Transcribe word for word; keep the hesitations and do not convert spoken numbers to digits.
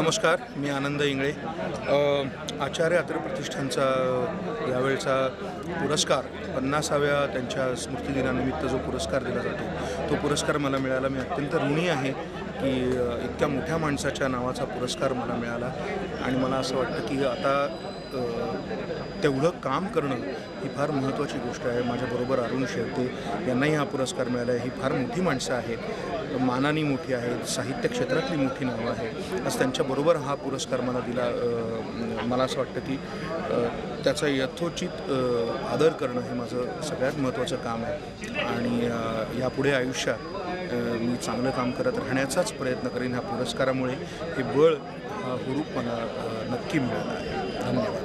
नमस्कार, मी आनंद इंगळे. आचार्य अत्रे प्रतिष्ठानचा यावेळचा पुरस्कार पन्नासाव्या त्यांच्या स्मृतिदिनानिमित्त जो पुरस्कार दिला जातो तो पुरस्कार मला मिळाला. मी अत्यंत ऋणी आहे की इतक्या मोठ्या माणसाच्या नावाचा पुरस्कार मला मिळाला आणि मला असं वाटतं की आता तेवढं काम करणं ही फार महत्त्वाची गोष्ट आहे. माझ्याबरोबर अरुण शेळके यांनाही हा पुरस्कार मिळाला आहे. ही फार मोठी माणसं आहेत, मानानी मोठी आहेत, साहित्य क्षेत्रातली मोठी नावं आहे. आज त्यांच्याबरोबर हा पुरस्कार मला दिला. मला असं वाटतं की त्याचा यथोचित आदर करणं हे माझं सगळ्यात महत्त्वाचं काम आहे आणि यापुढे आयुष्यात मी चांगलं काम करत राहण्याचाच प्रयत्न करेन. ह्या पुरस्कारामुळे हे बळ, हा हुरूप मला नक्की मिळाला आहे. धन्यवाद.